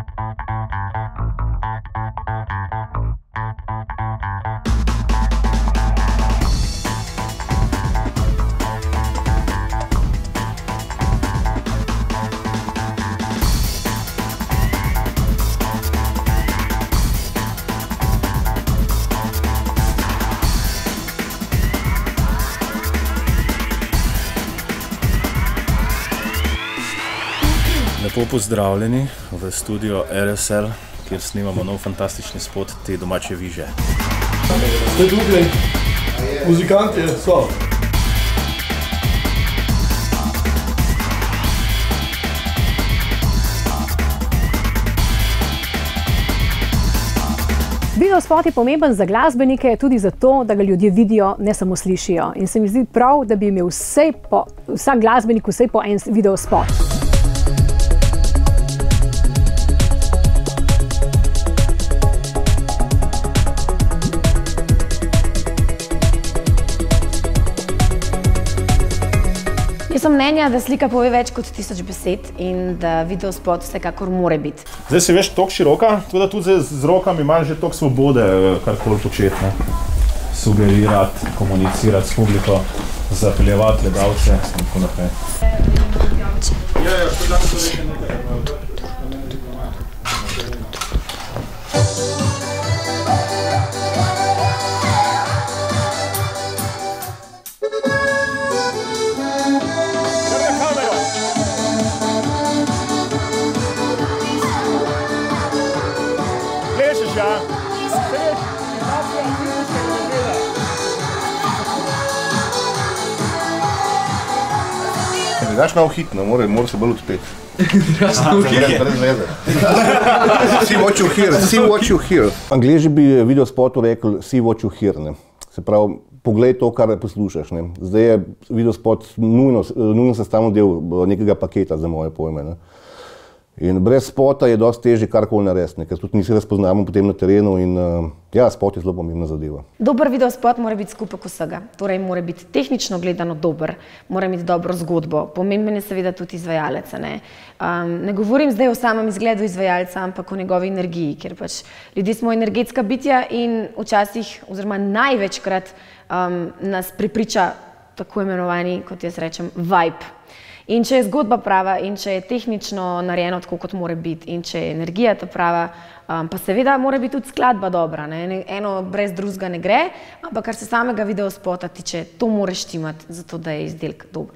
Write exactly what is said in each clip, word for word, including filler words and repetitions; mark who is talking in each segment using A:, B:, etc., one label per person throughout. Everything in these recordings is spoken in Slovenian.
A: Lepo pozdravljeni v studio R S L, kjer snimamo nov fantastični spot Te domače viže.
B: Zdaj tukaj muzikanti so.
C: Videospot je pomemben za glasbenike, tudi zato, da ga ljudje vidijo, ne samo slišijo. In se mi zdi prav, da bi imel vsej po, vsak glasbenik vsej po en videospot.
D: Jaz sem mnenja, da slika pove več kot tisoč besed in da videospot vsekakor more biti.
A: Zdaj si veš toliko široka, tako da tudi z rokami imaš že toliko svobode, karkoli početi, ne. Sugerirati, komunicirati s publiko, zapeljevati gledalce in tako naprej. Ja, ja, to danes to reče nekaj.
E: Ne daš malo hitno, mora se bolj odpeti.
B: Daš malo hitno?
E: Brez veze. See what you hear, see what you hear. Angleži bi videospotu rekli see what you hear, ne. Se pravi, poglej to, kar poslušaš, ne. Zdaj je videospot nujno, nujno sestavni del nekega paketa za moje pojme, ne. In brez spota je dosti težje karkoli narediti, ker tudi mi se razpoznamo potem na terenu in ja, spot je zelo pomembna zadeva.
D: Dober videospot mora biti skupek vsega, torej mora biti tehnično gledano dober, mora imeti dobro zgodbo, pomemben je seveda tudi izvajalec, ne. Um, ne govorim zdaj o samem izgledu izvajalca, ampak o njegovi energiji, ker pač ljudje smo energetska bitja in včasih, oziroma največkrat um, nas prepriča tako imenovani, kot jaz rečem, vibe. In če je zgodba prava in če je tehnično narejeno tako, kot mora biti in če je energija ta prava, um, pa seveda mora biti tudi skladba dobra, ne? Eno brez drugega ne gre, ampak kar se samega videospota tiče, to mora štimati, zato da je izdelek dober.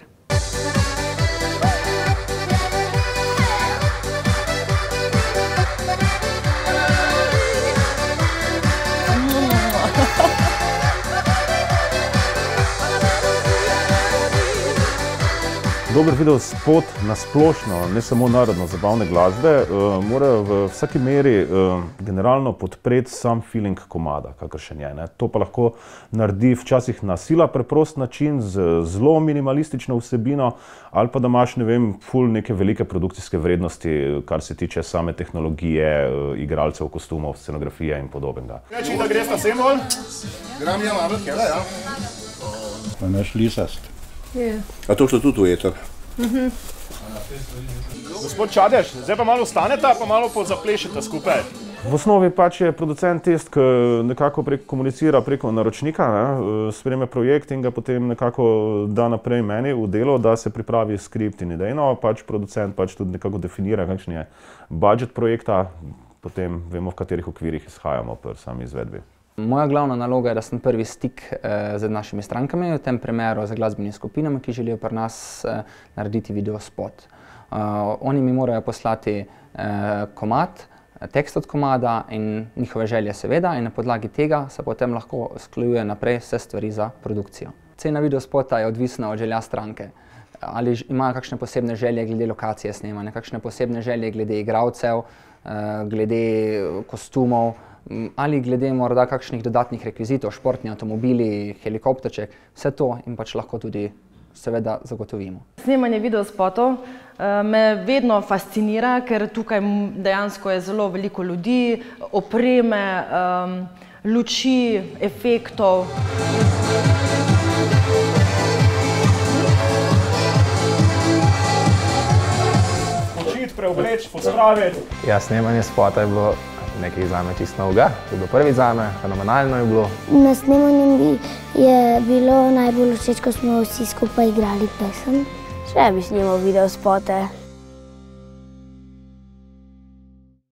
A: Dober videospot na splošno, ne samo narodno-zabavne glasbe, mora v vsaki meri generalno podpreti sam feeling komada, kakršen je, ne. To pa lahko naredi včasih na sila preprost način z zelo minimalistično vsebino ali pa da imaš, ne vem, ful neke velike produkcijske vrednosti, kar se tiče same tehnologije, igralcev, kostumov, scenografije in podobnega. Reči, da greš na sembol?
E: Gram ja malo, kjela, ja.
F: Pa naš lisast.
E: A to što tudi ujeter?
A: Gospod Čadež, zdaj pa malo ostaneta, pa malo pozaplešete skupaj. V osnovi pač je producent tist, ki nekako komunicira preko naročnika, ne, sprejme projekt in ga potem nekako da naprej meni v delo, da se pripravi skript in idejno, pač producent pač tudi nekako definira, kakšen je budžet projekta, potem vemo, v katerih okvirih izhajamo pri sami izvedbi.
G: Moja glavna naloga je, da sem prvi stik eh, z našimi strankami, v tem primeru z glasbenimi skupinami, ki želijo pri nas eh, narediti videospot. Uh, oni mi morajo poslati eh, komad, tekst od komada in njihove želje seveda in na podlagi tega se potem lahko usklajuje naprej vse stvari za produkcijo. Cena videospota je odvisna od želja stranke. Ali imajo kakšne posebne želje glede lokacije snemanja, kakšne posebne želje glede igralcev, eh, glede kostumov, ali glede morda kakšnih dodatnih rekvizitov, športni avtomobili, helikopterček, vse to in pač lahko tudi seveda zagotovimo.
H: Snemanje videospotov me vedno fascinira, ker tukaj dejansko je zelo veliko ljudi, opreme, luči, efektov.
A: preobleči, pospraviti.
I: Ja, snemanje spota je bilo nekaj zame čisto novega. To je bilo prvi zame, fenomenalno je bilo.
J: Na snemanju je bilo najbolj všeč, ko smo vsi skupaj igrali pesem. Še bi snimal videospote.